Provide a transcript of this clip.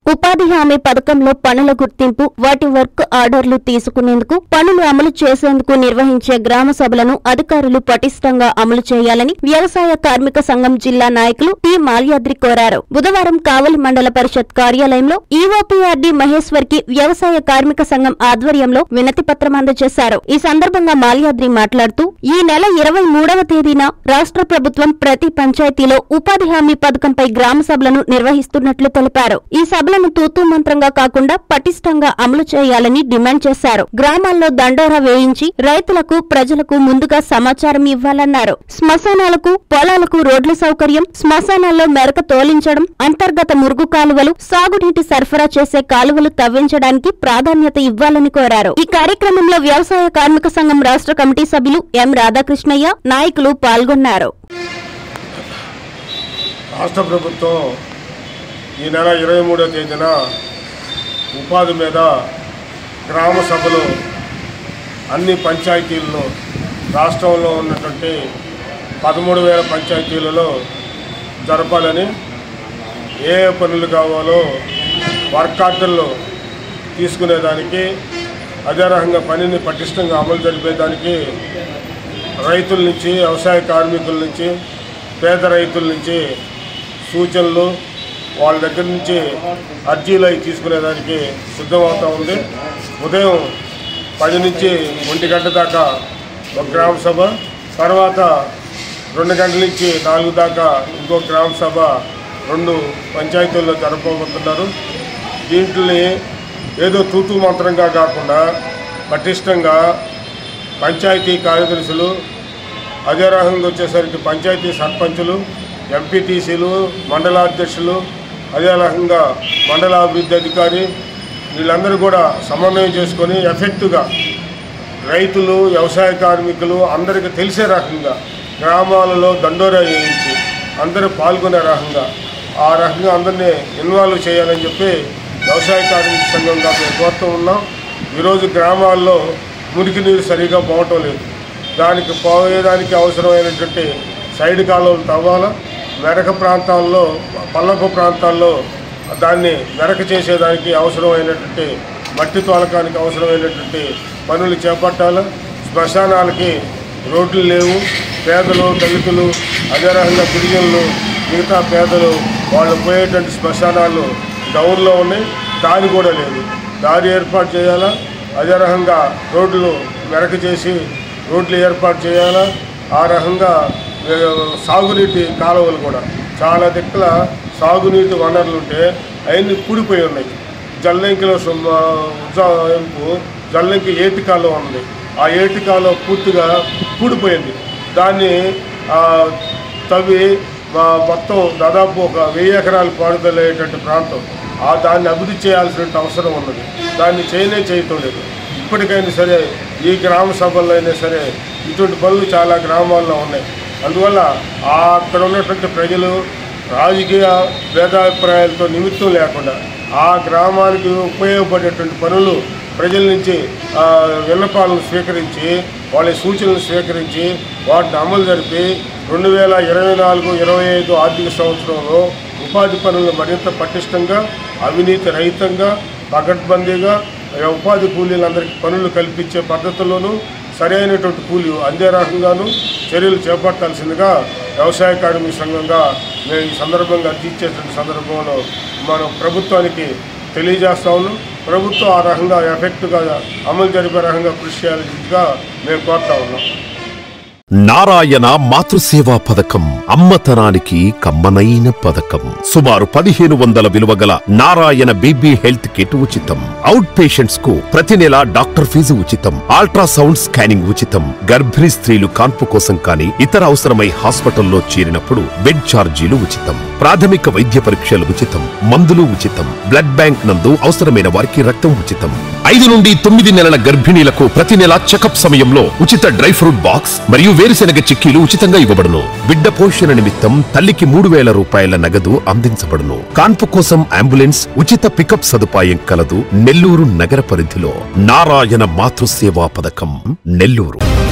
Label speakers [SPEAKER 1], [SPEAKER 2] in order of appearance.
[SPEAKER 1] ఉపాధి హామీ పథకంలో పనుల గుర్తింపు, వాటి వర్క్ ఆర్డర్లు తీసుకునేందుకు, పనులు అమలు చేసేందుకు నిర్వహించే గ్రామ సభలను అధికారులు పటిష్టంగా అమలు చేయాలని వ్యవసాయ కార్మిక సంఘం జిల్లా నాయకులు టి మాల్యాద్రి కోరారు. బుధవారం కావలి మండల పరిషత్ కార్యాలయంలో ఈఓపీఆర్డీ మహేశ్వర్ కి వ్యవసాయ కార్మిక సంఘం ఆధ్వర్యంలో వినతి పత్రం అందజేశారు. ఈ సందర్భంగా మాల్యాద్రి మాట్లాడుతూ, ఈ నెల 23వ తేదీన రాష్ట్ర ప్రభుత్వం ప్రతి పంచాయతీలో ఉపాధి హామీ పథకంపై గ్రామ సభలను నిర్వహిస్తున్నట్లు తెలిపారు. ఈ సభలను తూతూ మంత్రంగా కాకుండా పటిష్టంగా అమలు చేయాలని డిమాండ్ చేశారు. గ్రామాల్లో దండోరా వేయించి రైతులకు, ప్రజలకు ముందుగా సమాచారం ఇవ్వాలన్నారు. శ్మశానాలకు, పొలాలకు రోడ్ల సౌకర్యం, శ్మశానాల్లో మెరక తోలించడం, అంతర్గత మురుగు కాలువలు, సాగునీటి సరఫరా చేసే కాలువలు తవ్వించడానికి ప్రాధాన్యత ఇవ్వాలని కోరారు. ఈ కార్యక్రమంలో వ్యవసాయ కార్మిక సంఘం రాష్ట్ర కమిటీ సభ్యులు ఎం రాధాకృష్ణయ్య, నాయకులు పాల్గొన్నారు.
[SPEAKER 2] రాష్ట్ర ప్రభుత్వం ఈ నెల 23వ తేదీన ఉపాధి మీద గ్రామ సభలు అన్ని పంచాయతీల్లో, రాష్ట్రంలో ఉన్నటువంటి 13,000 పంచాయతీలలో జరపాలని, ఏ పనులు కావాలో వర్క్ ఆర్డర్లు తీసుకునేదానికి, అదే రకంగా పనిని పటిష్టంగా అమలు జరిపేదానికి రైతుల నుంచి, వ్యవసాయ కార్మికుల నుంచి, పేద రైతుల నుంచి సూచనలు, వాళ్ళ దగ్గర నుంచి అర్జీలు అవి తీసుకునేదానికి సిద్ధమవుతూ ఉంది. ఉదయం 10 నుంచి 1 గంట దాకా ఒక గ్రామ సభ, తర్వాత 2 గంటల నుంచి 4 దాకా ఇంకో గ్రామ సభ 2 పంచాయతీల్లో జరపబోతున్నారు. దీంట్ని ఏదో తూతూ మంత్రంగా కాకుండా పటిష్టంగా పంచాయతీ కార్యదర్శులు, అదే రకంగా వచ్చేసరికి పంచాయతీ సర్పంచులు, ఎంపీటీసీలు, మండలాధ్యక్షులు, అదే రకంగా మండల అభివృద్ధి అధికారి, వీళ్ళందరూ కూడా సమన్వయం చేసుకొని ఎఫెక్టివ్గా రైతులు, వ్యవసాయ కార్మికులు అందరికీ తెలిసే రకంగా గ్రామాలలో దండోరా వేయించి అందరూ పాల్గొనే రకంగా, ఆ రకంగా అందరినీ ఇన్వాల్వ్ చేయాలని చెప్పి వ్యవసాయ కార్మిక సంఘంగా మేము కోరుతూ ఉన్నాం. ఈరోజు గ్రామాల్లో మురికి నీరు సరిగా పోవటం లేదు. దానికి పోయేదానికి అవసరమైనటువంటి సైడ్ కాలువలు తవ్వాలా, మెరక ప్రాంతాల్లో, పల్లపు ప్రాంతాల్లో దాన్ని మెరక చేసేదానికి అవసరమైనటువంటి మట్టి తోలకానికి అవసరమైనటువంటి పనులు చేపట్టాలి. శ్మశానాలకి రోడ్లు లేవు. పేదలు, దళితులు, అదే రకంగా గిరిజనులు, మిగతా పేదలు వాళ్ళు పోయేటువంటి శ్మశానాలు డౌన్లో ఉన్నాయి. దారి కూడా లేదు. దారి ఏర్పాటు చేయాలా. అదే రకంగా రోడ్లు మెరక చేసి రోడ్లు ఏర్పాటు చేయాలా. ఆ రకంగా సాగునీటి కాలువలు కూడా చాలా దిక్కుల సాగునీటి వనరులు ఉంటే అవన్నీ కూడిపోయి ఉన్నాయి. జల్లంకిలో జల్లంకి ఏటి కాలువ ఉంది. ఆ ఏటి కాలువ పూర్తిగా కూడిపోయింది. దాన్ని తవ్వి మొత్తం దాదాపు ఒక 1000 ఎకరాలు పాడుదలయ్యేటువంటి ప్రాంతం. దాన్ని అభివృద్ధి చేయాల్సిన అవసరం ఉన్నది. దాన్ని చేయటం లేదు. ఇప్పటికైనా సరే ఈ గ్రామ సభల్లో అయినా సరే ఇటువంటి పనులు చాలా గ్రామాల్లో ఉన్నాయి. అందువల్ల అక్కడ ఉన్నటువంటి ప్రజలు రాజకీయ భేదాభిప్రాయాలతో నిమిత్తం లేకుండా ఆ గ్రామానికి ఉపయోగపడేటువంటి పనులు ప్రజల నుంచి విన్నపాలను స్వీకరించి, వాళ్ళ సూచనలు స్వీకరించి వాటిని అమలు జరిపి 2024-25 ఆర్థిక సంవత్సరంలో ఉపాధి పనులను మరింత పటిష్టంగా, అవినీతి రహితంగా, పకడ్బందీగా ఉపాధి కూలీలందరికీ పనులు కల్పించే పద్ధతుల్లోనూ సరైనటువంటి కూలీ అందే రకంగానూ చర్యలు చేపట్టాల్సిందిగా వ్యవసాయ కార్మిక సంఘంగా మేము ఈ సందర్భంగా తీర్చేటువంటి సందర్భంలో మనం ప్రభుత్వానికి తెలియజేస్తా ఉన్నాం. ప్రభుత్వం ఆ రకంగా ఎఫెక్ట్గా అమలు జరిపే రకంగా కృషి చేయాల్సిందిగా మేము కోరుతా ఉన్నాం.
[SPEAKER 3] నారాయణ మాతృసేవా పథకం అమ్మతనానికి కమ్మనైన పథకం. సుమారు 1500 విలువగల నారాయణ బీబీ హెల్త్ కిట్ ఉచితం. అవుట్ పేషెంట్స్ కు ప్రతి నెల డాక్టర్ ఫీజు ఉచితం. అల్ట్రాసౌండ్ స్కానింగ్ ఉచితం. గర్భిణీ స్త్రీలు కాన్పు కోసం కానీ ఇతర అవసరమై హాస్పిటల్లో చేరినప్పుడు బెడ్ ఛార్జీలు ఉచితం. ప్రాథమిక వైద్య పరీక్షలు ఉచితం. మందులు ఉచితం. బ్లడ్ బ్యాంక్ నందు అవసరమైన వారికి రక్తం ఉచితం. 5 నుండి 9 నెలల గర్భిణీలకు ప్రతి నెల చెకప్ సమయంలో ఉచిత డ్రై ఫ్రూట్ బాక్స్ మరియు వేరుశెనగ చిక్కీలు ఉచితంగా ఇవ్వబడును. బిడ్డ పోషణ నిమిత్తం తల్లికి 3000 రూపాయల నగదు అందించబడును. కాన్పు కోసం అంబులెన్స్ ఉచిత పికప్ సదుపాయం కలదు. నెల్లూరు నగర పరిధిలో నారాయణ మాతృసేవా పథకం, నెల్లూరు.